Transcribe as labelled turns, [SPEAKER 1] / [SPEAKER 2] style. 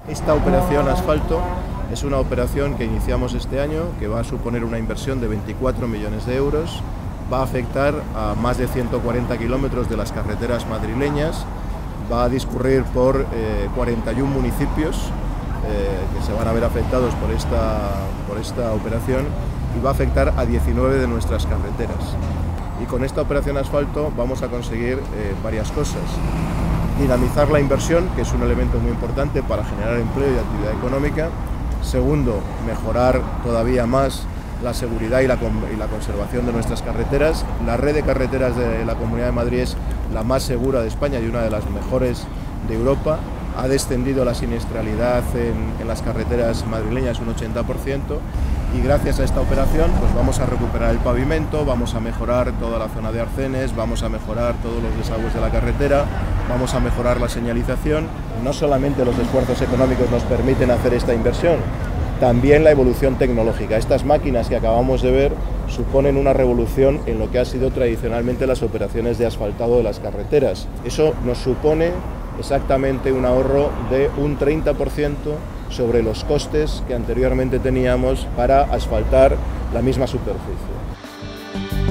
[SPEAKER 1] Esta operación asfalto es una operación que iniciamos este año, que va a suponer una inversión de 24 millones de euros, va a afectar a más de 140 kilómetros de las carreteras madrileñas, va a discurrir por 41 municipios que se van a ver afectados por esta operación y va a afectar a 19 de nuestras carreteras. Y con esta operación asfalto vamos a conseguir varias cosas. Dinamizar la inversión, que es un elemento muy importante para generar empleo y actividad económica. Segundo, mejorar todavía más la seguridad y la conservación de nuestras carreteras. La red de carreteras de la Comunidad de Madrid es la más segura de España y una de las mejores de Europa. Ha descendido la siniestralidad en las carreteras madrileñas un 80% y gracias a esta operación pues vamos a recuperar el pavimento, vamos a mejorar toda la zona de arcenes, vamos a mejorar todos los desagües de la carretera, vamos a mejorar la señalización. No solamente los esfuerzos económicos nos permiten hacer esta inversión, también la evolución tecnológica. Estas máquinas que acabamos de ver suponen una revolución en lo que ha sido tradicionalmente las operaciones de asfaltado de las carreteras. Eso nos supone exactamente un ahorro de un 30% sobre los costes que anteriormente teníamos para asfaltar la misma superficie.